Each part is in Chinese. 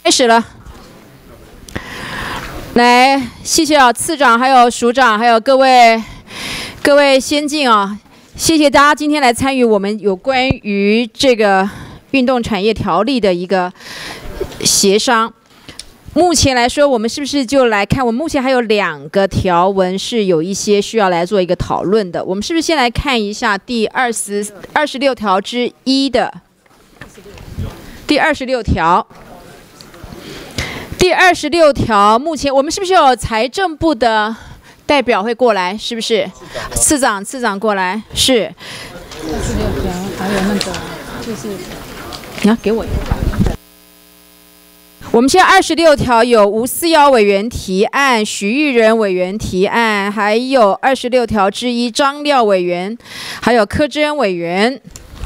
开始了。来，谢谢啊，次长、还有署长、还有各位先进啊，谢谢大家今天来参与我们有关于这个运动产业条例的一个协商。目前来说，我们是不是就来看？我们目前还有2个条文是有一些需要来做一个讨论的。我们是不是先来看一下第26条之一的第26条？第26条，目前我们是不是有财政部的代表会过来？是不是？次长过来。是。 26条还有那个就是你要给我一个。我们现在26条有吴思瑶委员提案、许玉仁委员提案，还有26条之一张廖委员，还有柯志恩委员。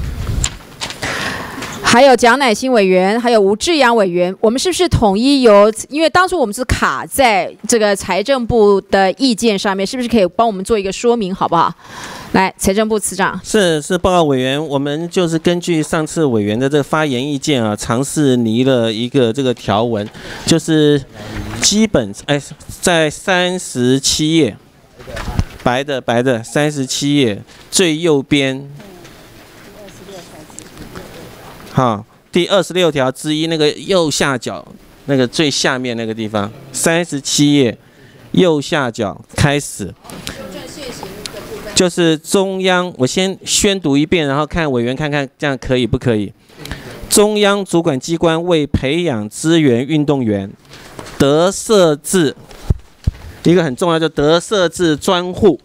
还有蒋乃馨委员，还有吴志阳委员，我们是不是统一由？因为当初我们是卡在这个财政部的意见上面，是不是可以帮我们做一个说明，好不好？来，财政部次长。 是报告委员，我们就是根据上次委员的这个发言意见啊，尝试拟了一个这个条文，就是基本在37页，白的37页最右边。好，第26条之一那个右下角那个最下面那个地方，37页右下角开始，就是中央，我先宣读一遍，然后看委员看看这样可以不可以。中央主管机关为培养资源运动员，得设置一个很重要，就得设置专户，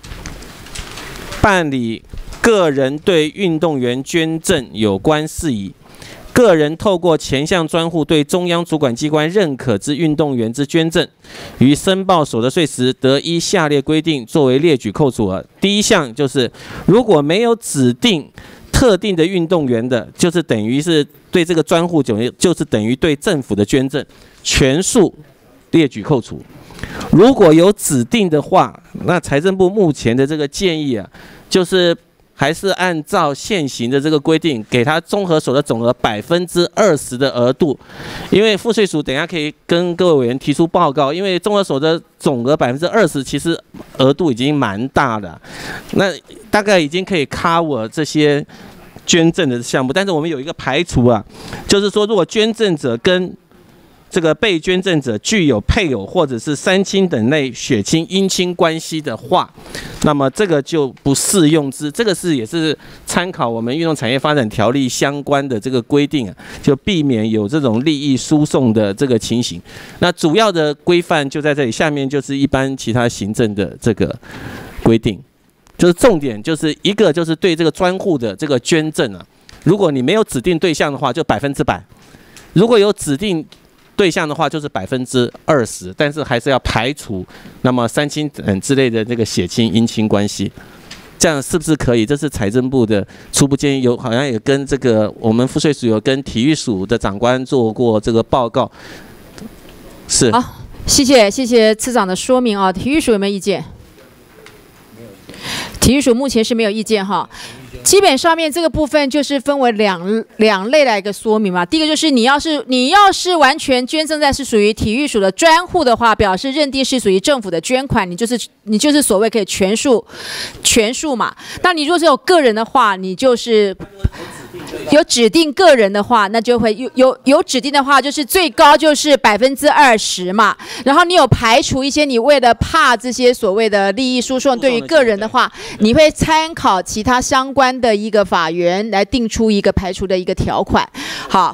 办理个人对运动员捐赠有关事宜，个人透过前项专户对中央主管机关认可之运动员之捐赠，于申报所得税时，得依下列规定作为列举扣除额。第一项就是，如果没有指定特定的运动员的，就是等于是对这个专户就是等于对政府的捐赠，全数列举扣除。如果有指定的话，那财政部目前的这个建议啊，就是还是按照现行的这个规定，给他综合所得总额20%的额度。因为赋税署等一下可以跟各位委员提出报告，因为综合所得总额20%，其实额度已经蛮大的，那大概已经可以 cover 这些捐赠的项目。但是我们有一个排除啊，就是说如果捐赠者跟这个被捐赠者具有配偶或者是三亲等类血亲姻亲关系的话，那么这个就不适用之。这个也是参考我们运动产业发展条例相关的这个规定啊，就避免有这种利益输送的这个情形。那主要的规范就在这里，下面就是一般其他行政的这个规定，就是重点就是一个就是对这个专户的这个捐赠啊，如果你没有指定对象的话，就100%；如果有指定对象的话就是20%，但是还是要排除那么三亲等之类的那个血亲姻亲关系，这样是不是可以？这是财政部的初步建议，好像也跟这个我们赋税署有跟体育署的长官做过这个报告。是。 好，谢谢次长的说明啊。体育署有没有意见？体育署目前是没有意见哈。基本上面这个部分就是分为两类来一个说明嘛。第一个就是你要是完全捐赠在是属于体育署的专户的话，表示认定是属于政府的捐款，你就是所谓可以全数嘛。那你如果是有个人的话，你就是有指定个人的话，那就会有指定的话，就是最高就是20%嘛。然后你有排除一些，你为了怕这些所谓的利益输送，对于个人的话，你会参考其他相关的一个法源来定出一个排除的一个条款。好，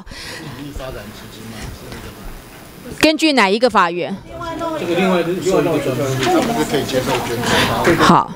根据哪一个法源？ 这个另外可以接受捐赠。 好，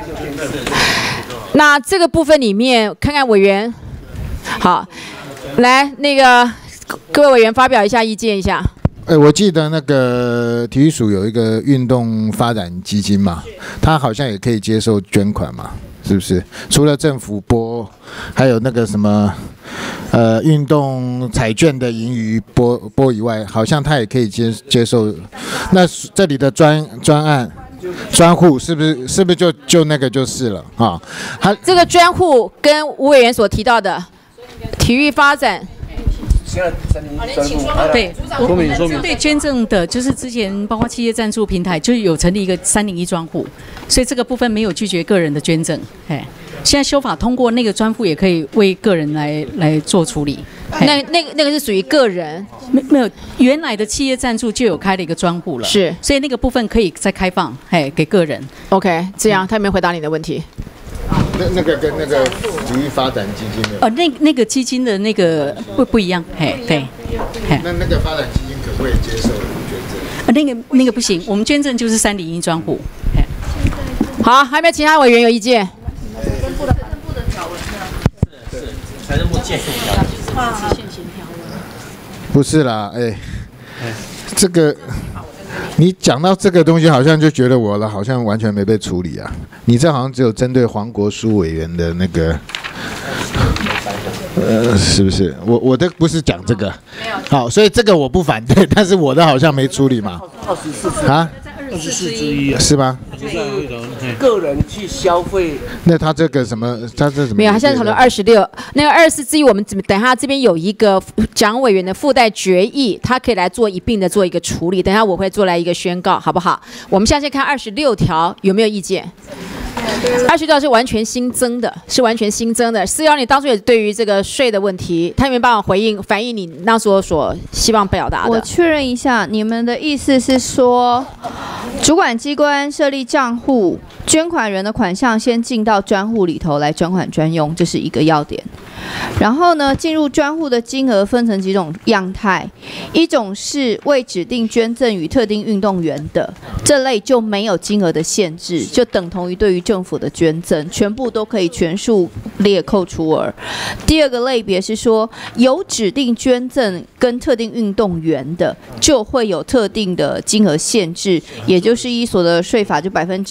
那这个部分里面看看委员。好，来那个各位委员发表一下意见一下。 我记得那个体育署有一个运动发展基金嘛，它好像也可以接受捐款嘛，是不是？除了政府拨，还有那个什么运动彩券的盈余拨以外，好像它也可以接受。那这里的专案。专户是不是就那个就是了啊？ 这个专户跟吴委员所提到的体育发展对，对捐赠的，就是之前包括企业赞助平台，就有成立一个301专户，所以这个部分没有拒绝个人的捐赠。现在修法通过，那个专户也可以为个人来做处理。 那个是属于个人， 没有原来的企业赞助就有开了一个专户了， 是， 所以那个部分可以再开放，给个人。 OK， 这样他有没有回答你的问题？ 那个跟那个体育发展基金的那个基金的那个不一样，对。 那个发展基金可不可以接受捐赠？ 那个不行，我们捐赠就是301专户。 好，还有没有其他委员有意见？ 财政部建议不是啦，这个你讲到这个东西，好像就觉得我了，好像完全没被处理啊。你这好像只有针对黄国书委员的那个，是不是？我的不是讲这个，好，所以这个我不反对，但是我的好像没处理嘛。啊？24之1是吗？ 个人去消费， 那他这个什么？他这什么？ 没有，他现在讨论26，那个24之1，我们等一下这边有一个蒋委员的附带决议，他可以来做一并的做一个处理。等一下我会做来一个宣告，好不好？我们现在先看26条，有没有意见？20条是完全新增的，是完全新增的。411你当初也对于这个税的问题，他有没有办法反映你那时候所希望表达的？ 我确认一下，你们的意思是说，主管机关设立账户，捐款人的款项先进到专户里头来专款专用，这是一个要点。然后呢，进入专户的金额分成几种样态，一种是未指定捐赠与特定运动员的，这类就没有金额的限制，就等同于对于政府的捐赠，全部都可以全数列扣除额。第二个类别是说，有指定捐赠跟特定运动员的，就会有特定的金额限制，也就是依所得税法就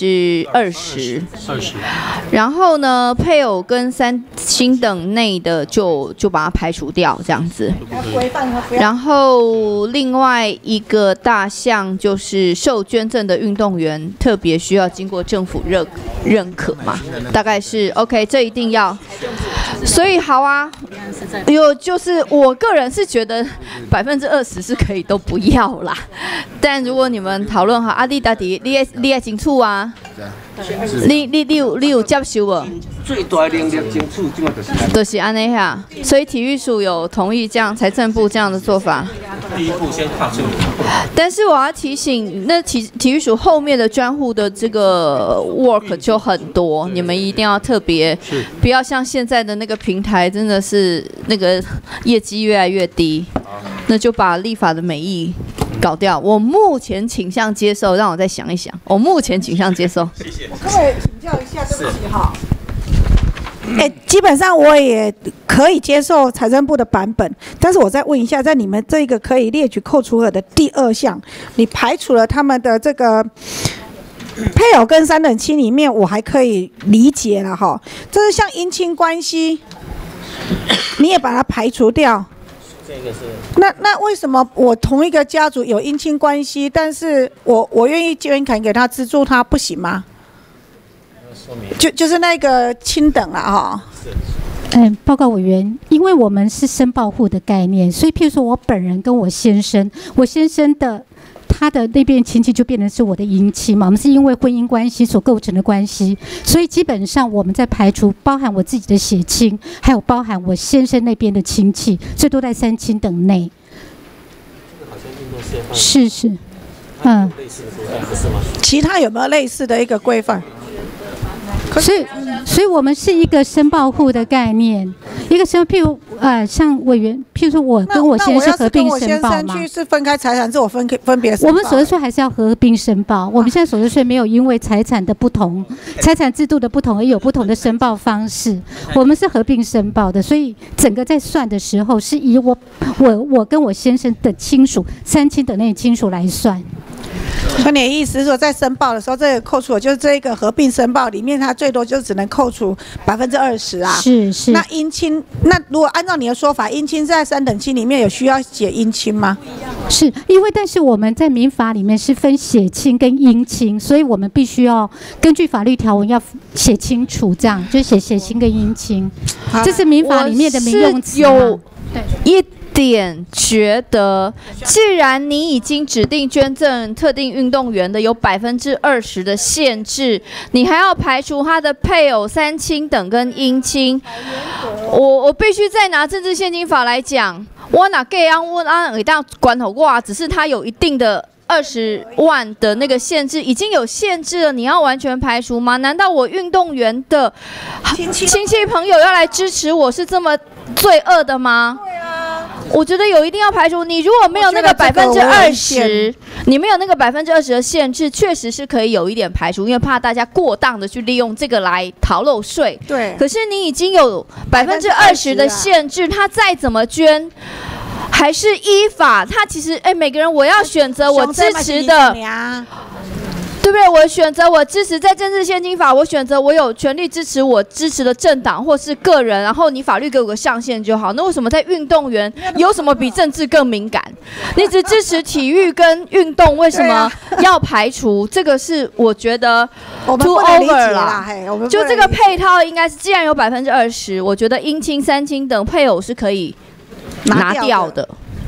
20%。然后呢，配偶跟3亲等内的就把它排除掉，这样子。然后另外一个大项就是受捐赠的运动员，特别需要经过政府认可嘛，大概是 OK， 这一定要。所以好啊，就是我个人是觉得20%是可以都不要啦，但如果你们讨论好，你到底你也清楚啊？你有接受无？ 最大能力争取， 就是安尼呀。所以体育署有同意这样，财政部这样的做法。 第一步先踏出。 但是我要提醒，那体育署后面的专户的这个 work 就很多，你们一定要特别，不要像现在的那个平台，真的是那个业绩越来越低，那就把立法的美意搞掉。我目前倾向接受，让我再想一想。我目前倾向接受。 谢谢。 我可不可以请教一下？对不起哈。基本上我也可以接受财政部的版本，但是我再问一下，在你们这个可以列举扣除额的第2项，你排除了他们的这个配偶跟3等亲里面，我还可以理解了哈。这是像姻亲关系，你也把它排除掉。 这个是那为什么我同一个家族有姻亲关系，但是我愿意捐款给他资助他，不行吗？就是那个亲等了哈。 报告委员，因为我们是申报户的概念，所以譬如说我本人跟我先生的他的那边亲戚就变成是我的姻亲嘛，我们是因为婚姻关系所构成的关系，所以基本上我们在排除包含我自己的血亲，还有包含我先生那边的亲戚，所以都在3亲等内。是， 其他有没有类似的一个规范？ 所以我们是一个申报户的概念，一个譬如像委员，譬如说我跟我先生是合并申报吗？ 那我要是分开财产，是我分别申报。 我们所得税还是要合并申报。我们现在所得税没有因为财产的不同、财产制度的不同而有不同的申报方式，我们是合并申报的，所以整个在算的时候是以我跟我先生的亲属3亲等内亲属来算。 所以你的意思是说，在申报的时候，这个扣除就是这个合并申报里面，它最多就只能扣除20%啊。 是。 那姻亲，那如果按照你的说法，姻亲在3等亲里面有需要写姻亲吗？ 是因为，但是我们在民法里面是分血亲跟姻亲，所以我们必须要根据法律条文要写清楚，这样就写血亲跟姻亲，这是民法里面的民用词。 点觉得，既然你已经指定捐赠特定运动员的有20%的限制，你还要排除他的配偶、三亲等跟姻亲，我必须再拿政治献金法来讲，我哪给安问安一旦管好哇，只是他有一定的20万的那个限制，已经有限制了，你要完全排除吗？难道我运动员的亲戚朋友要来支持我是这么罪恶的吗？对啊，我觉得有一定要排除。你如果没有那个20%，你没有那个20%的限制，确实是可以有一点排除，因为怕大家过当的去利用这个来逃漏税。 对。 可是你已经有20%的限制，他再怎么捐，还是依法。他其实每个人我要选择我支持的。对不对？我选择我支持，在政治献金法，我选择我有权利支持我支持的政党或是个人，然后你法律给我个上限就好。那为什么在运动员有什么比政治更敏感？你只支持体育跟运动，为什么要排除？这个是我觉得 too over 啦。就这个配套应该是，既然有20%，我觉得姻亲、三亲等配偶是可以拿掉的。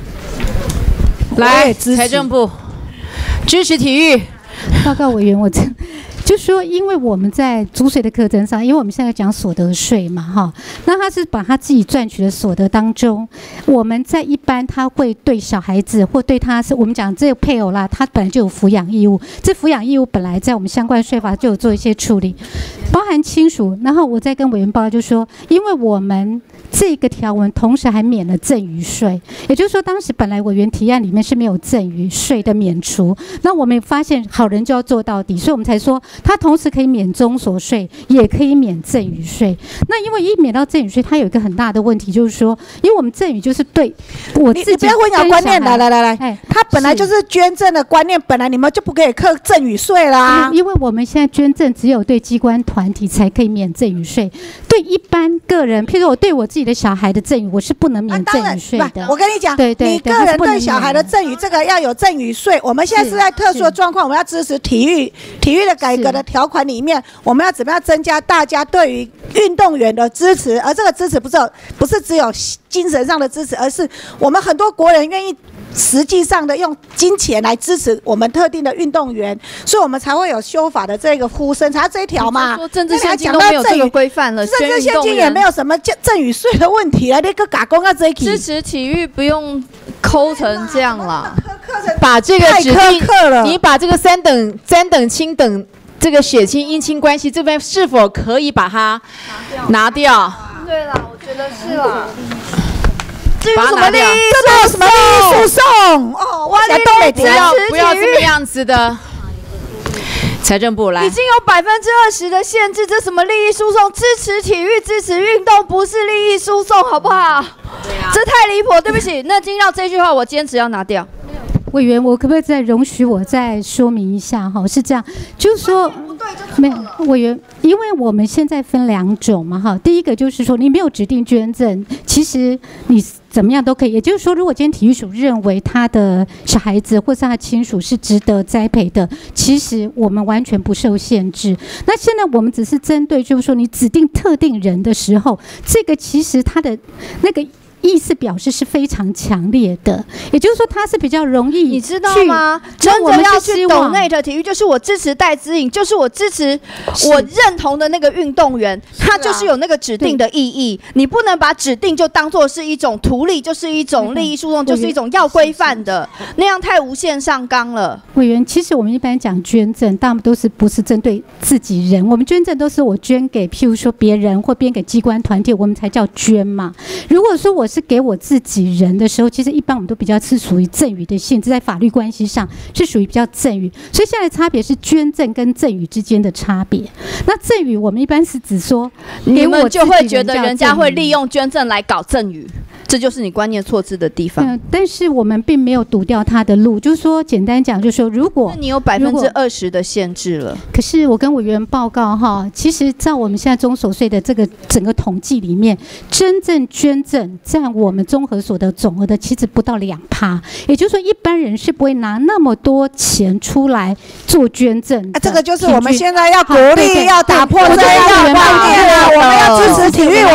来，财政部支持体育。 报告委员，我就说，因为我们在租税的课程上，因为我们现在讲所得税嘛，哈，那他是把他自己赚取的所得当中，我们在一般他会对小孩子或对他是我们讲这个配偶啦，他本来就有抚养义务，这抚养义务本来在我们相关税法就有做一些处理，包含亲属。然后我再跟委员报告就说，因为我们这个条文同时还免了赠与税，也就是说，当时本来委员提案里面是没有赠与税的免除，那我们发现好人就要做到底，所以我们才说它同时可以免综所税，也可以免赠与税。那因为一免到赠与税，它有一个很大的问题，就是说，因为我们赠与就是对我自己， 你不要混淆观念，来，它本来就是捐赠的观念，本来你们就不可以课赠与税啦。 因为我们现在捐赠只有对机关团体才可以免赠与税，对一般个人，譬如我对我自己的小孩的赠与，我是不能免赠与税的。 我跟你讲，你个人对小孩的赠与，这个要有赠与税。我们现在是在特殊的状况，我们要支持体育的改革的条款里面，我们要怎么样增加大家对于运动员的支持？而这个支持不是只有精神上的支持，而是我们很多国人愿意实际上的用金钱来支持我们特定的运动员，所以我们才会有修法的这个呼声，才这一条嘛。 说政治献金都没有这个规范了， 政治献金也没有什么赠与税的问题了，那个打工要这一支持体育不用抠成这样啦， 把这个指定，你把这个三等亲等这个血亲姻亲关系这边是否可以把它拿掉？ 对啦，我觉得是啦。 这有什么利益？ 这有什么利益诉讼？哦，我想东北不要这个样子的。财政部来， 已经有20%的限制，这什么利益诉讼？支持体育、支持运动不是利益诉讼，好不好？对啊，这太离谱。对不起，那听到这句话，我坚持要拿掉。 委员，我可不可以再容许我再说明一下哈？是这样，就是说没有委员，因为我们现在分2种嘛哈。第一个就是说，你没有指定捐赠，其实你怎么样都可以。也就是说，如果今天体育署认为他的小孩子或是他的亲属是值得栽培的，其实我们完全不受限制。那现在我们只是针对，就是说你指定特定人的时候，这个其实他的那个意思表示是非常强烈的，也就是说它是比较容易， 你知道吗？真的要去donate体育，就是我支持戴资颖，就是我支持我认同的那个运动员，他就是有那个指定的意义。你不能把指定就当作是一种图利，就是一种利益诉讼，就是一种要规范的，那样太无限上纲了。 委员，其实我们一般讲捐赠，大部分都是不是针对自己人，我们捐赠都是我捐给譬如说别人或捐给机关团体，我们才叫捐嘛。如果说我是给我自己人的时候，其实一般我们都比较是属于赠与的性质，在法律关系上是属于比较赠与，所以现在的差别是捐赠跟赠与之间的差别。那赠与我们一般是指说， 你们就会觉得人家会利用捐赠来搞赠与，这就是你观念错置的地方。 但是我们并没有堵掉他的路，就是说简单讲，就是说如果你有20%的限制了， 可是我跟委员报告哈，其实在我们现在综所税的这个整个统计里面，真正捐赠占我们综合所得总额的其实不到2%，也就是说一般人是不会拿那么多钱出来做捐赠。 这个就是我们现在要鼓励、要打破这样的观念啊！我们要支持体育，我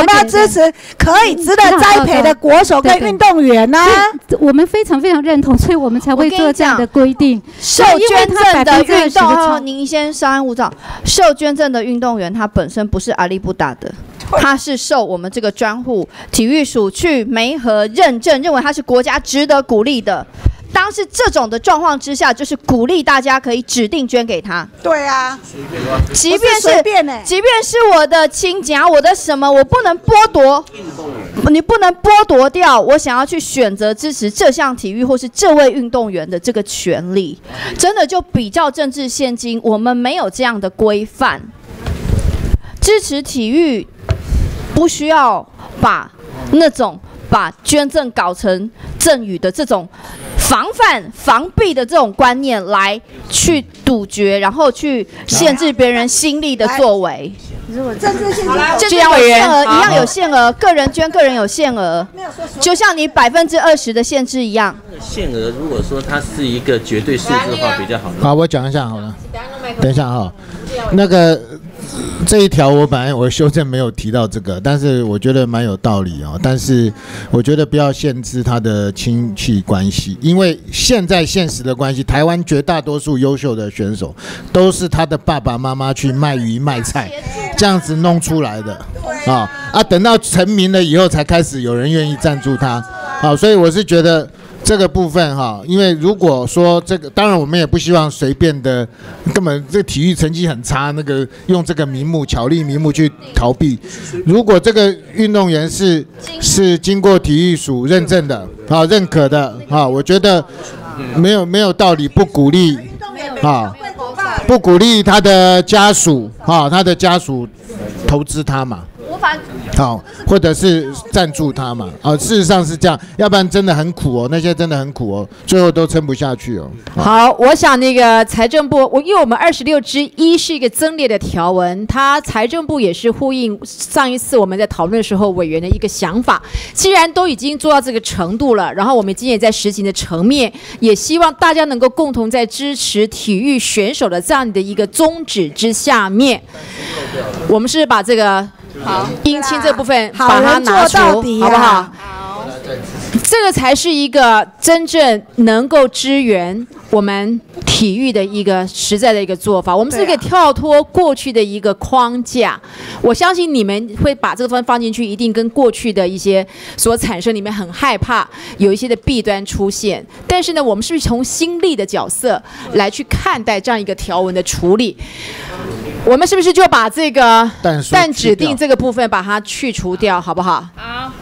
们要支持可以值得栽培的国手跟运动员呢？ 我们非常非常认同，所以我们才会做这样的规定。 受捐赠的运动，您先稍安勿躁。受捐赠的运动员，他本身不是阿里不达的。他是受我们这个专户体育署去媒合认证，认为他是国家值得鼓励的。当是这种的状况之下，就是鼓励大家可以指定捐给他。 对啊， 即便是我的亲家，我的什么，我不能剥夺，你不能剥夺掉我想要去选择支持这项体育或是这位运动员的这个权利。真的就比较政治现今，我们没有这样的规范。支持体育不需要把那种把捐赠搞成赠与的这种防弊的这种观念来去杜绝，然后去限制别人心力的作为。 政治性就像有限额一样有限额，个人捐个人有限额，就像你20%的限制一样。 限额如果说它是一个绝对数字化比较好。 好，我讲一下好了。等一下哈，那个这一条我本来我修正没有提到这个，但是我觉得蛮有道理哦。但是我觉得不要限制他的亲戚关系，因为现在现实的关系，台湾绝大多数优秀的选手都是他的爸爸妈妈去卖鱼卖菜，这样子弄出来的啊，等到成名了以后才开始有人愿意赞助他啊，所以我是觉得。这个部分哈，因为如果说这个，当然我们也不希望随便的，根本这个体育成绩很差，那个用这个名目巧立名目去逃避。如果这个运动员是经过体育署认证的啊、认可的啊，我觉得没有道理不鼓励啊，不鼓励他的家属啊，他的家属投资他嘛。好，或者是赞助他嘛？事实上是这样，要不然真的很苦哦，那些真的很苦哦，最后都撑不下去哦。 好，我想那个财政部，因为我们26之1是一个增列的条文，它财政部也是呼应上一次我们在讨论的时候委员的一个想法。既然都已经做到这个程度了，然后我们今天也在实行的层面，也希望大家能够共同在支持体育选手的这样的一个宗旨之下面，我们是把这个。好，姻亲这部分把它拿除，好不好？好，这个才是一个真正能够支援我们体育的一个实在的一个做法。我们是可以跳脱过去的一个框架，我相信你们会把这个放进去，一定跟过去的一些所产生，你们很害怕有一些的弊端出现。但是呢，我们是不是从新力的角色来去看待这样一个条文的处理？我们是不是就把这个但指定这个部分把它去除掉，好不好？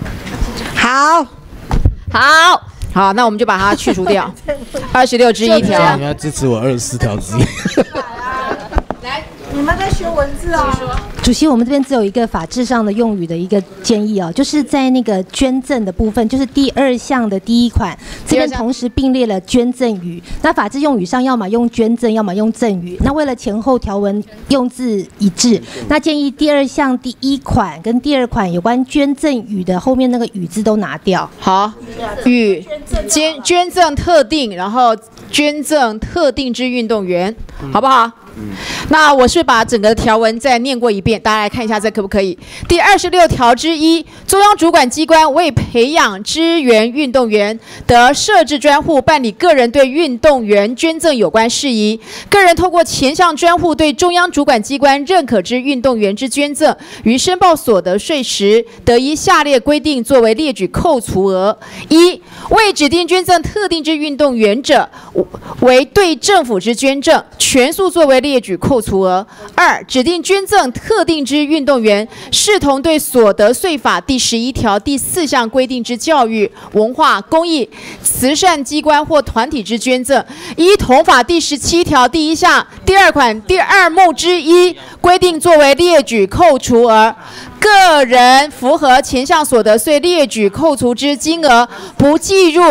好，那我们就把它去除掉。26之1条。 你要支持我24条之一。 来，你们在学文字啊。 主席，我们这边只有一个法制上的用语的一个建议哦，就是在那个捐赠的部分，就是第2项的第1款，这边同时并列了捐赠语。那法制用语上，要么用捐赠，要么用赠与。那为了前后条文用字一致，那建议第2项第1款跟第2款有关捐赠语的后面那个语字都拿掉。 好，与捐赠特定，然后捐赠特定之运动员，好不好？那我是把整个条文再念过一遍，大家来看一下这可不可以？第26条之1，中央主管机关为培养支援运动员，得设置专户办理个人对运动员捐赠有关事宜。个人透过前项专户对中央主管机关认可之运动员之捐赠，于申报所得税时，得依下列规定作为列举扣除额：1、为指定捐赠特定之运动员者，为对政府之捐赠，全数作为列举扣除额。2、指定捐赠特定之运动员，视同对所得税法第11条第4项规定之教育、文化、公益、慈善机关或团体之捐赠，依同法第17条第1项第2款第2目之1规定作为列举扣除额。个人符合前项所得税列举扣除之金额，不计入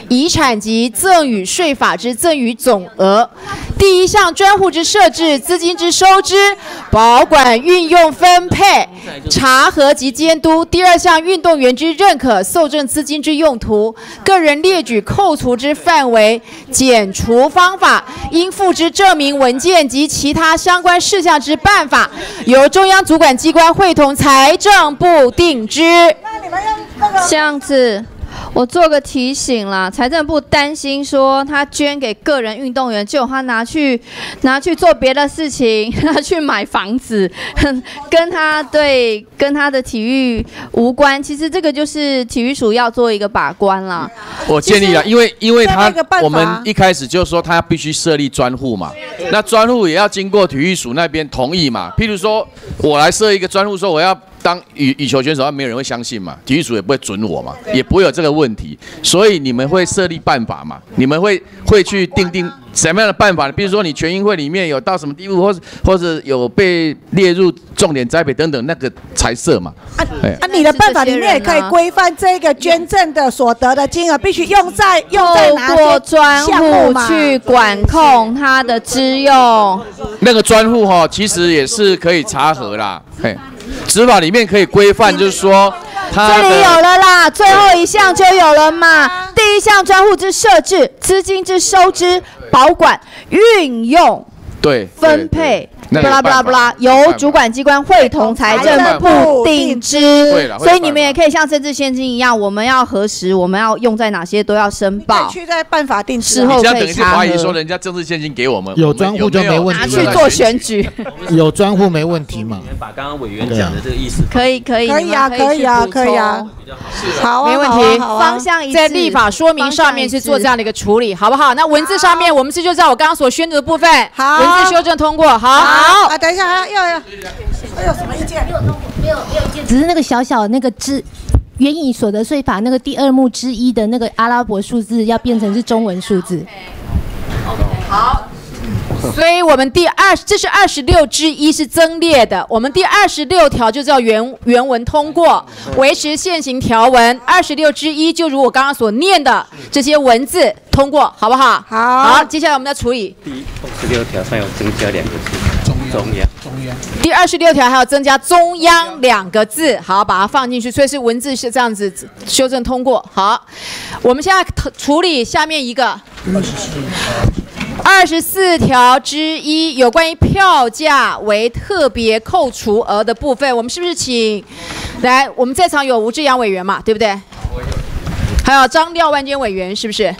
遗产及赠与税法之赠与总额。第一项专户之设置、资金之收支、保管、运用、分配、查核及监督。第二项运动员之认可受赠资金之用途，个人列举扣除之范围、减除方法、应附之证明文件及其他相关事项之办法，由中央主管机关会同财政部定之。 这样子。我做个提醒啦，财政部担心说他捐给个人运动员，结果他拿去做别的事情，拿去买房子，跟他的体育无关。其实这个就是体育署要做一个把关啦。 我建议啦，因为我们一开始就说他必须设立专户嘛，那专户也要经过体育署那边同意嘛。譬如说我来设一个专户，说我要当羽球选手，没有人会相信嘛，体育署也不会准我嘛，也不会有这个问题，所以你们会设立办法嘛？你们会去定什么样的办法？比如说你全运会里面有到什么地步，或者有被列入重点栽培等等，那个才设嘛。 你的办法里面也可以规范这个捐赠的所得的金额必须用在哪些专户去管控它的支用。 那个专户其实也是可以查核啦，执法里面可以规范，就是说这里有了啦，最后一项就有了嘛。第一项专户之设置、资金之收支、保管、运用、分配。巴拉巴拉巴拉，由主管机关会同财政部定之。所以你们也可以像政治现金一样，我们要核实，我们要用在哪些都要申报。 去在办法定之。 事后可以查核。 怀疑说人家政治现金给我们， 有专户就没问题， 拿去做选举。 有专户没问题嘛？ 把刚刚委员讲的这个意思。 可以啊。 好， 没问题。 方向一致。 在立法说明上面是做这样的一个处理，好不好？那文字上面我们是就照我刚刚所宣读的部分，文字修正通过。好， 等一下，又有什么意见？ 没有意见，只是那个小小那个援引所得税法那个第2目之一的那个阿拉伯数字要变成是中文数字。 好。所以我们这是26之1是增列的，我们第26条就叫原文通过，维持现行条文。26之1就如我刚刚所念的这些文字通过，好不好？好，接下来我们再处理。 第26条上有增加2个字，中央。 第26条还有增加中央2个字，好，把它放进去，所以是文字是这样子修正通过。好，我们现在处理下面一个。24条之1有关于票价为特别扣除额的部分，我们是不是请来？我们在场有吴志阳委员嘛，对不对？还有张廖万坚委员，是不是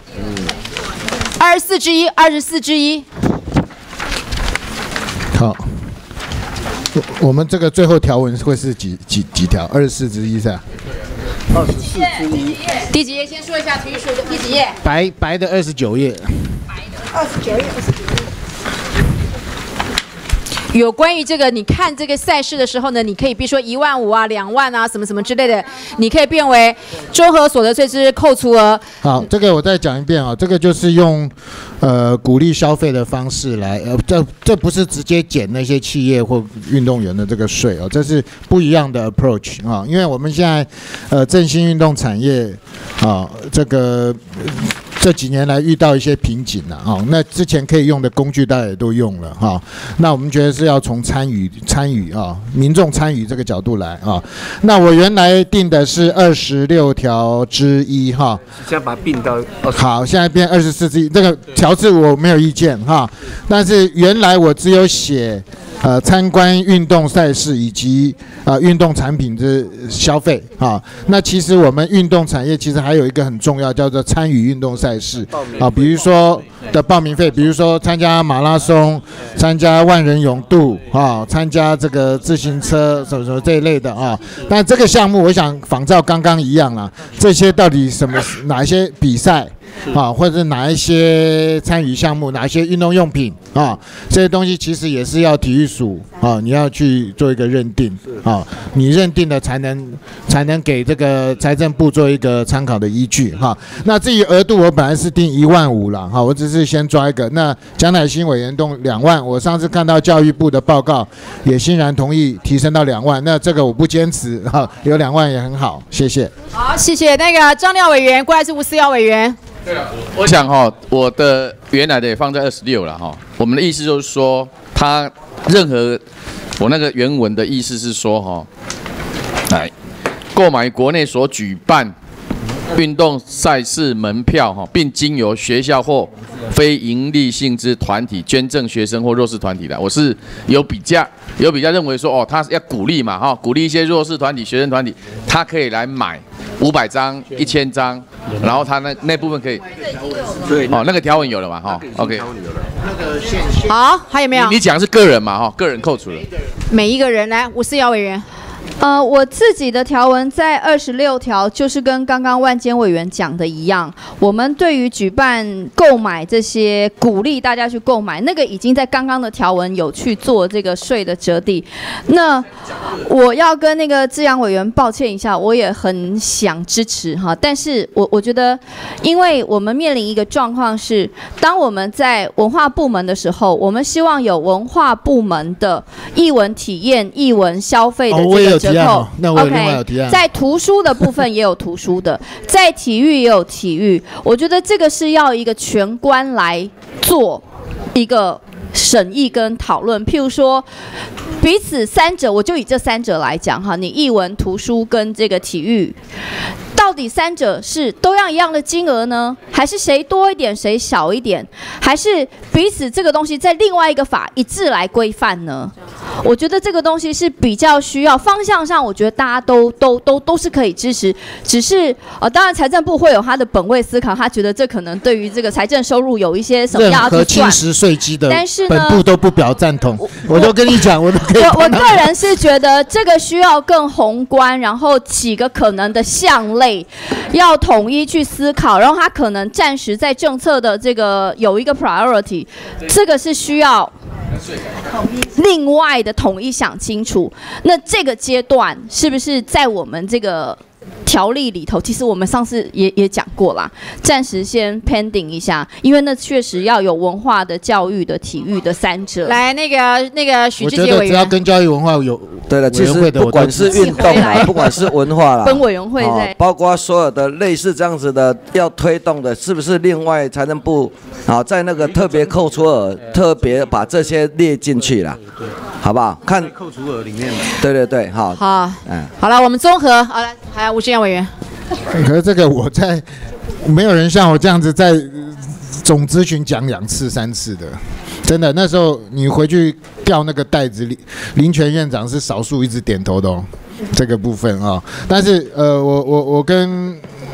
？24之1。好， 我们这个最后条文会是几条？24之1是吧 ？24之1。 第几页？先说一下体育署的第几页？ 白的29页。 29页。 有关于这个，你看这个赛事的时候呢，你可以比如说1万5啊、2万啊，什么之类的，你可以变为综合所得税之扣除额。 好，这个我再讲一遍啊，这个就是用鼓励消费的方式来，这不是直接减那些企业或运动员的这个税哦，这是不一样的 approach 啊，因为我们现在振兴运动产业啊，这几年来遇到一些瓶颈了啊，那之前可以用的工具大家也都用了哈，那我们觉得是要从参与啊，民众参与这个角度来啊。那我原来定的是26条之1哈， 现在把它并到好，现在变24之1，这个条次我没有意见哈，但是原来我只有写参观运动赛事以及运动产品的消费啊，那其实我们运动产业其实还有一个很重要，叫做参与运动赛事啊，比如说的报名费，比如说参加马拉松、参加万人泳渡啊、参加这个自行车什么这一类的啊。但这个项目我想仿照刚刚一样啦，这些到底哪一些比赛？啊，或者哪一些参与项目，哪一些运动用品啊，这些东西其实也是要体育署啊，你要去做一个认定啊，你认定了才能给这个财政部做一个参考的依据哈。那至于额度，我本来是定1万5了哈，我只是先抓一个。那蒋乃馨委员动2万，我上次看到教育部的报告也欣然同意提升到2万，那这个我不坚持哈，有2万也很好，谢谢。 好，谢谢那个张廖委员，过来是吴思瑶委员。 对了，我想我的原来的也放在26了我们的意思就是说，它任何我那个原文的意思是说来购买国内所举办运动赛事门票并经由学校或非营利性质团体捐赠学生或弱势团体的，我是有比较认为说他要鼓励嘛鼓励一些弱势团体、学生团体，他可以来买500张、1000张，然后他那部分可以，对，那个条文有了嘛，OK。 好，还有没有？ 你讲的是个人嘛个人扣除了。 每一个人来，吴思瑶委员。 我自己的条文在26条，就是跟刚刚万坚委员讲的一样，我们对于举办、购买这些鼓励大家去购买，那个已经在刚刚的条文有去做这个税的折抵。那我要跟那个志扬委员抱歉一下，我也很想支持但是我觉得，因为我们面临一个状况是，当我们在文化部门的时候，我们希望有文化部门的艺文体验、艺文消费的这个折扣。 那我有另外有提案。 在图书的部分也有图书的，在体育也有体育。我觉得这个是要一个全观来做一个审议跟讨论。譬如说，彼此三者，我就以这三者来讲你艺文、图书跟这个体育。到底三者是都要一样的金额呢，还是谁多一点谁少一点，还是彼此这个东西在另外一个法一致来规范呢？我觉得这个东西是比较需要方向上，我觉得大家都是可以支持，只是当然财政部会有他的本位思考，他觉得这可能对于这个财政收入有一些什么样任何侵蚀税基的， 但是呢本部都不表赞同。我都跟你讲，我都可以。 我个人是觉得这个需要更宏观，然后几个可能的项类要统一去思考，然后他可能暂时在政策的这个有一个 priority， 这个是需要另外的统一想清楚。那这个阶段是不是在我们这个条例里头，其实我们上次也讲过啦，暂时先 pending 一下，因为那确实要有文化的、教育的、体育的三者。 来，那个许志杰委员， 我觉得只要跟教育文化有对了，其实不管是运动啦，不管是文化啦， 分委员会在， 包括所有的类似这样子的要推动的，是不是另外财政部在那个特别扣除额特别把这些列进去啦？好不好？看扣除额里面的。对，好。 好了，我们综合好了，还有吴志扬委员。 可是这个我在没有人像我这样子在总咨询讲2次3次的，真的。那时候你回去调那个袋子，林权院长是少数一直点头的这个部分但是我跟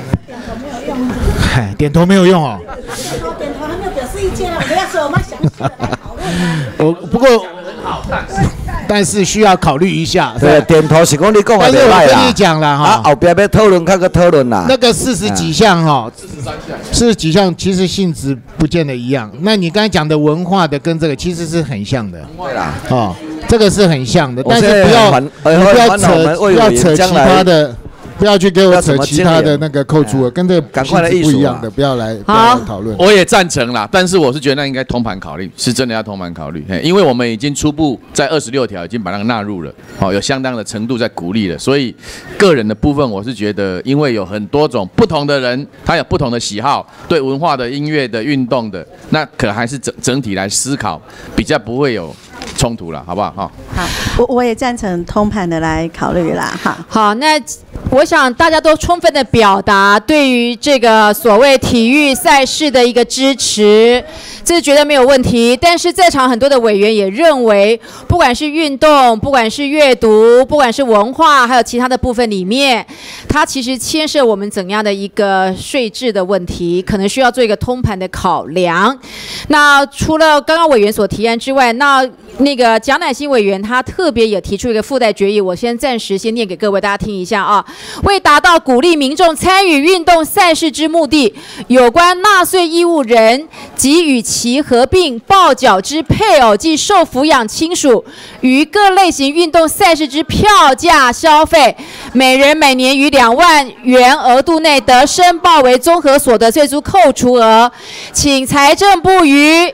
点头没有用点头还没有表示意见我们要说我们详细来讨论不过但是需要考虑一下。 对，点头是讲你讲的对啦。但是我跟你讲啦后边要讨论，看个讨论啦。 那个40几项40几项其实性质不见得一样。那你刚才讲的文化的跟这个其实是很像的。 对啦。 这个是很像的，但是不要扯其他的。不要去给我扯其他的那个扣除额，跟这个性质不一样的，不要来讨论。 我也赞成啦，但是我是觉得那应该通盘考虑，是真的要通盘考虑，因为我们已经初步在26条已经把那个纳入了，有相当的程度在鼓励了，所以个人的部分我是觉得，因为有很多种不同的人，他有不同的喜好，对文化的、音乐的、运动的，那可还是整体来思考，比较不会有冲突了，好不好？好， 我也赞成通盘的来考虑啦。 好，那我想大家都充分的表达对于这个所谓体育赛事的一个支持，这是绝对没有问题。但是在场很多的委员也认为，不管是运动，不管是阅读，不管是文化，还有其他的部分里面，它其实牵涉我们怎样的一个税制的问题，可能需要做一个通盘的考量。那除了刚刚委员所提案之外，那个蒋乃馨委员他特别也提出一个附带决议，我暂时念给各位大家听一下啊。为达到鼓励民众参与运动赛事之目的，有关纳税义务人及与其合并报缴之配偶及受抚养亲属于各类型运动赛事之票价消费，每人每年于2万元额度内得申报为综合所得税之扣除额，请财政部于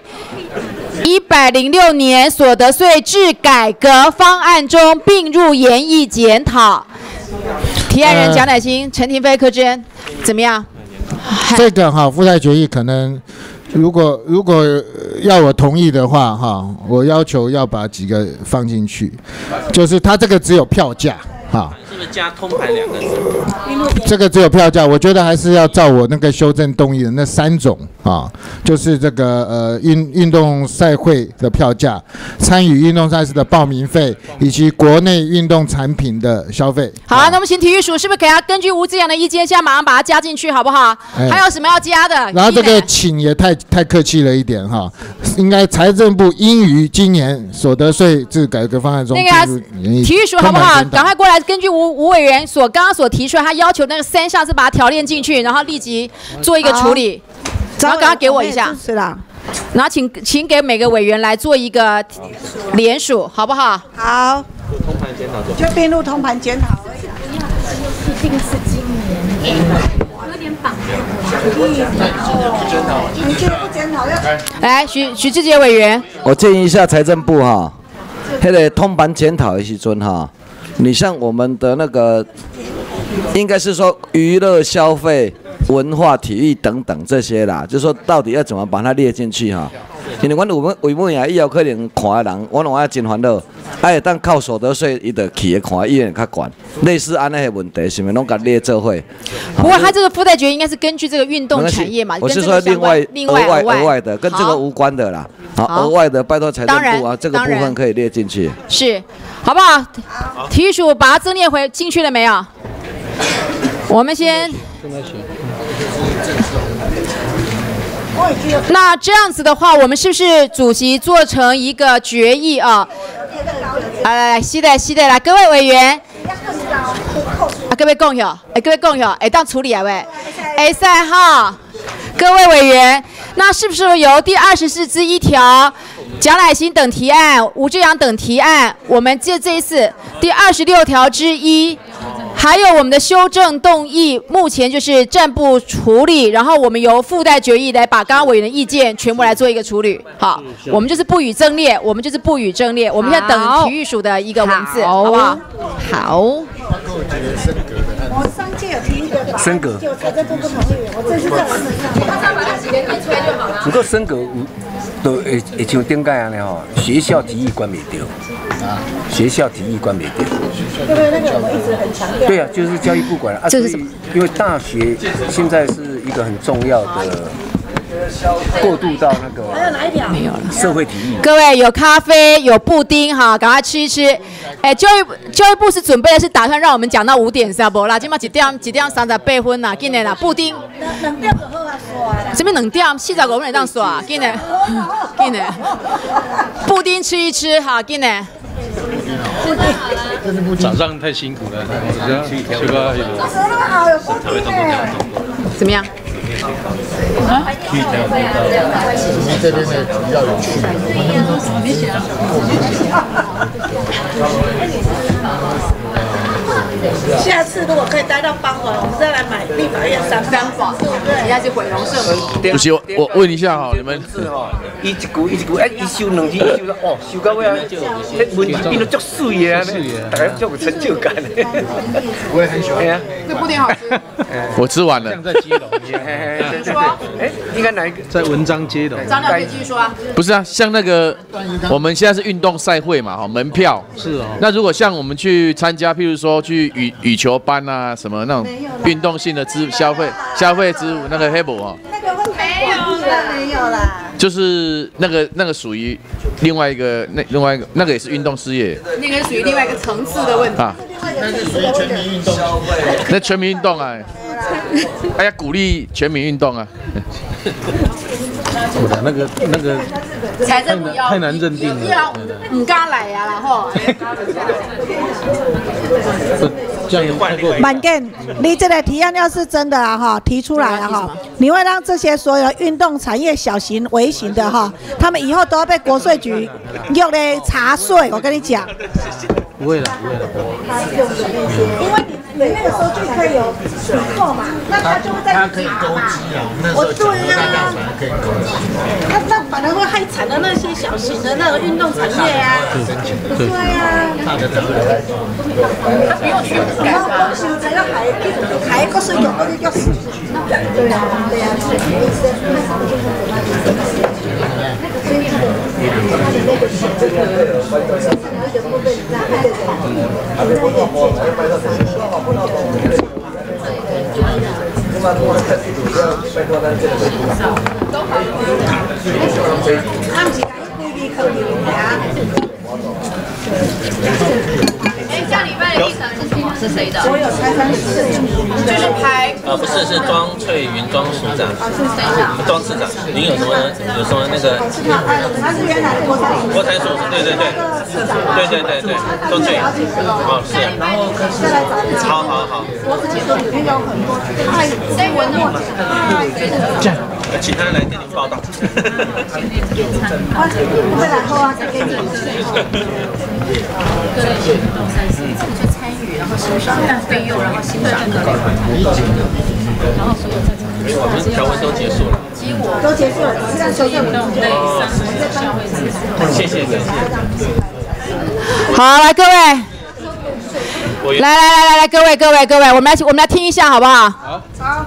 106年所得税制改革方案中并入研议检讨。提案人蒋乃馨、陈亭妃、柯志恩，怎么样？ 这个哈附带决议可能，如果要我同意的话哈，我要求要把几个放进去，就是它这个只有票价哈。 是不是加通盘2个字？ 这个只有票价，我觉得还是要照我那个修正动议的那3种啊，就是这个运动赛会的票价、参与运动赛事的报名费以及国内运动产品的消费。 好，那我们请体育署是不是给他根据吴志阳的意见，现在马上把它加进去，好不好？还有什么要加的？ 然后这个请也太客气了一点哈，应该财政部应于今年所得税制改革方案中那个体育署好不好？赶快过来，根据吴委员刚刚所提出来，他要求那个3项是把它条列进去，然后立即做一个处理，然后赶快给我一下。 是啦。 然后请给每个委员来做一个联署，好不好？ 好。 通盘检讨就并入通盘检讨。 一定是今年，有点绑你就不检讨要？ 来，许志杰委员， 我建议一下财政部哈，那个通盘检讨的时阵哈，你像我们的那个，应该是说娱乐消费、文化、体育等等这些啦，就是说到底要怎么把它列进去哈？因为我们为每以后可能看的人，我拢要真烦恼，会当靠所得税，伊就去看医院较悬，类似安尼的问题，是咪拢甲列做伙？ 不过他这个附带决议应该是根据这个运动产业嘛， 我是说另外的，跟这个无关的啦。好，额外的拜托财政部啊，这个部分可以列进去。 是，好不好？体育署把它增列进去了没有？我们先。那这样子的话，我们是不是主席做成一个决议啊？来，期待来，各位委员，各位共友，各位共友，当处理啊喂，赛哈，各位委员，那是不是由第24之1条，蒋乃馨等提案、吴志阳等提案，我们这一次第26条之1。还有我们的修正动议，目前就是暂不处理，然后我们由附带决议来把刚刚委员的意见全部来做一个处理。好，我们就是不予争列，我们现在等体育署的一个文字，好不好？好。我上届有提一个法， 升格， 就财政部不同意，我这次再完成。他把它几个念出来就好了。 不过升格都会像顶届安尼吼，学校体育管袂掉，学校体育管袂掉。 对不对？那个我们一直很强调。 对啊，就是教育部管啊。这是什么？因为大学现在是一个很重要的。过渡到那个没有了社会体育。 各位有咖啡有布丁哈，赶快吃一吃。教育部是准备的是打算让我们讲到5点是不啦？今嘛1点38分啦，紧的啦，布丁。 2点就好啊刷。 什么2点？45分会当刷，紧的，紧的。布丁吃一吃哈，紧的。 早上太辛苦了， 怎么样？ 这边的比较有趣。 下次如果可以待到傍晚，我们再来买立法院3宝，对， 也是毁容社。 不是，我问一下哈，你们是哈，一句，一修2天，修到修到尾啊，那文字变得足水的啊，大家足有成就感的。 我也很喜欢。 这布丁好吃。 我吃完了。 在接龙， 应该哪一个？ 在文章接龙。 张亮可以继续说啊。 不是啊，像那个我们现在是运动赛会嘛，哈，门票是哦。 那如果像我们去参加，譬如说去羽球班啊，什么那种运动性的消费支付那个黑博啊， 那个会没有啦， 就是那个属于另外一个那个也是运动事业， 那个属于另外一个层次的问题啊， 那是属于全民运动， 那全民运动啊，哎呀，鼓励全民运动啊。 那个财政部太难认定了， 唔敢来呀，然后。 满健，你这个提案要是真的啊哈，提出来了哈，你会让这些所有运动产业小型、微型的哈，他们以后都要被国税局用来查税。我跟你讲。 不会了。 因为你那个收据可以有取扣嘛，那他就会在查嘛。我对呀，那反而会害惨了那些小型的那个运动产业啊。对呀。他不用去改吧？然后公司要还国税局要死。对啊。 下礼拜的议程是什么？是谁的？我有财产室，就是排。 不是，是庄翠云庄署长，庄市长。您有什么那个？ 他是原来的国财署， 对，庄翠云。哦，是。然后好。 我自己手里面有很多，太请他来跟您报道。 会来后啊，给你。 各类型运动赛事去参与，然后收赏费用，然后欣赏各类团体，然后所有在场的我们条文都结束了， 都结束了，现在收运动类消费资产。 谢谢。 好，来各位，来，各位，我们来听一下好不好？好。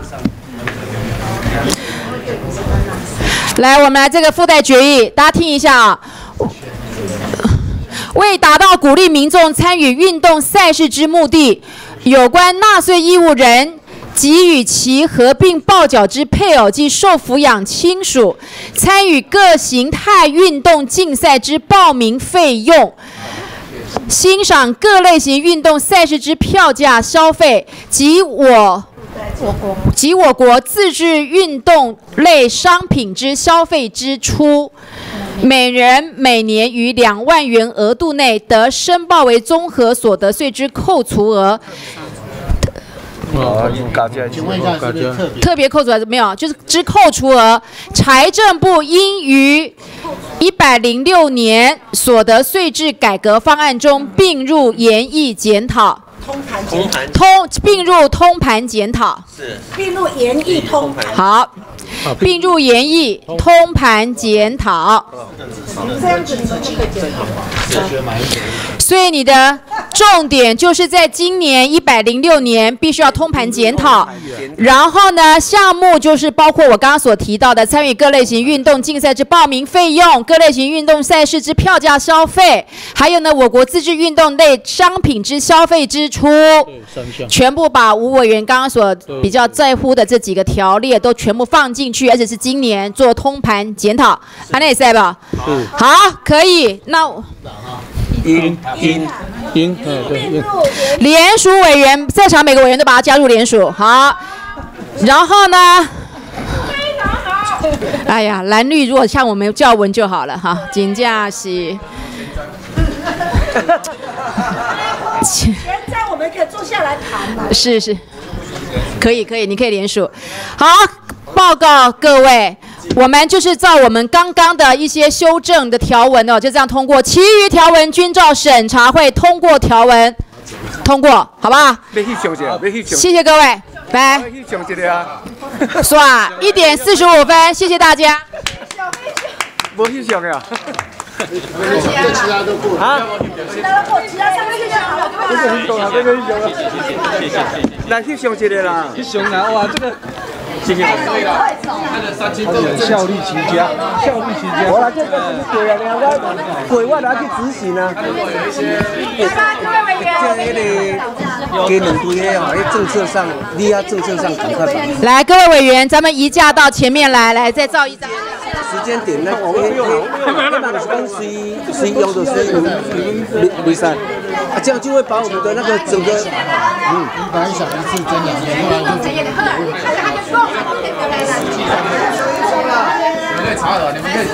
来，我们来这个附带决议，大家听一下啊。为达到鼓励民众参与运动赛事之目的，有关纳税义务人给予其合并报缴之配偶及受抚养亲属参与各形态运动竞赛之报名费用、欣赏各类型运动赛事之票价消费及我国自制运动类商品之消费支出，每人每年于2万元额度内得申报为综合所得税之扣除额。特别扣除还是没有？就是之扣除额，财政部应于106年所得税制改革方案中并入研议检讨。并入通盘检讨， 是并入研议通盘。 好，并入研议通盘检讨。 这样子你们就可以检讨。 所以你的重点就是在今年106年必须要通盘检讨，然后呢，项目就是包括我刚刚所提到的参与各类型运动竞赛之报名费用、各类型运动赛事之票价消费，还有呢我国自制运动类商品之消费支出，全部把吴委员刚刚所比较在乎的这几个条例都全部放进去，而且是今年做通盘检讨，安内塞吧？好，可以，那。联署委员在场每个委员都把它加入联署，好，然后呢？哎呀，蓝绿如果像我们教文就好了哈，金假是。 现在我们可以坐下来谈嘛？ 是，可以，你可以联署。好，报告各位。我们就是照我们刚刚的一些修正的条文哦，就这样通过，其余条文均照审查会通过条文通过，好不好？谢谢各位，拜。算1点45分，谢谢大家。 没去想呀。 其他都过啊，其他都过，其他上面去就好了，对吧？这个很懂啊，这个很懂啊。 来去想一个啦， 去想啦，哇，这个。谢谢。 效率极佳，我来这个对啊，我来去执行啊。给两堆的哦，政策上，你要政策上赶快把。 来，各位委员，咱们移驾到前面来，再照一张。 时间点呢？我们谁用的谁没删，啊，这样就会把我们的那个整个本来想一次增2年，后来就你们可以查了，你们可以。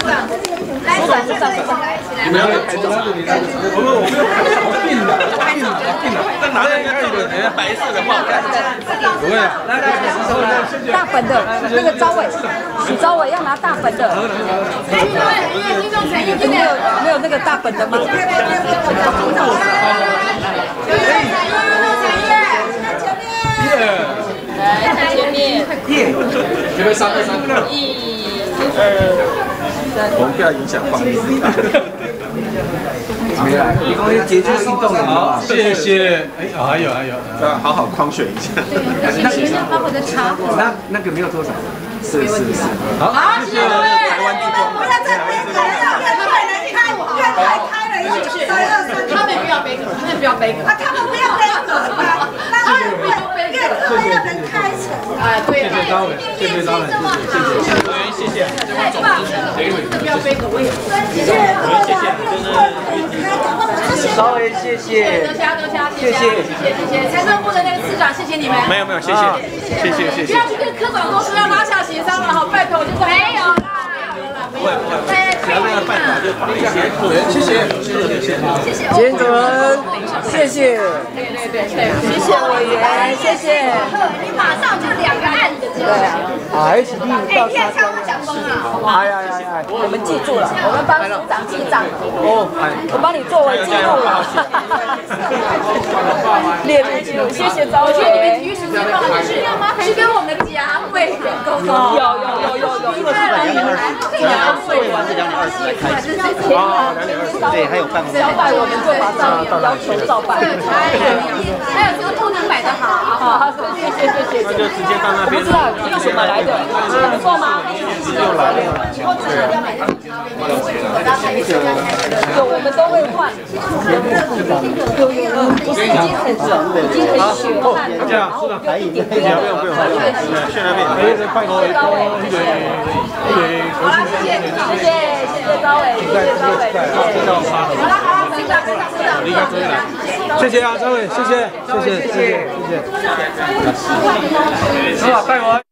你们要我们有病了，那拿来看一个白色的帽盖，不会啊， 大本的那个招委，许招委要拿大本的。没有那个大本的吗？ 来前面， 准备3、2、3，1、2。我们不要影响画面。 没了，你刚才解决运动了。 好，谢谢。哎，还有，要好好框选一下。 那个没有多少。是。 好，谢谢。 台湾之光。不要再变了，越开了。 他们不要杯葛，他们不要杯葛，他们不要杯葛，他们不要杯葛，越要能开诚啊！对，谢谢招委，谢谢招委，谢谢委员，谢谢，太棒了，真的不要杯葛，我也谢谢，谢谢， 招委，谢谢， 多加，谢谢，财政部的那个次长，谢谢你们， 没有，谢谢， 不要去跟科长公司要拉下协商了哈，拜托，就是没有啦。 不会，只要那个办法就把一些谢谢， 简主任，谢谢， 对，谢谢委员，谢谢。你马上就2个案子结束。 还是你到天枪不讲风啊！ 哎， 我们记住了，我们帮署长记账。 哦， 我帮你作为记录了。列入记录，谢谢招委。 我觉得你们体育署最棒的是跟我们的甲委员沟通。 有，因为是甲委员是2:20开始。 对，还有办公室。 交代我们就马上要求照办。 还有这个不能摆得好，谢谢。 那就直接到那边。 不知道体育署买来的，不错吗？ 又来了。 我们都会换。有，已经很血汗了。 这样，不用，去那边，拜托， 谢谢招委， 谢谢啊，张伟，谢谢。好，拜我。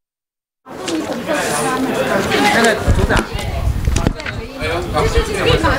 那个组长，立马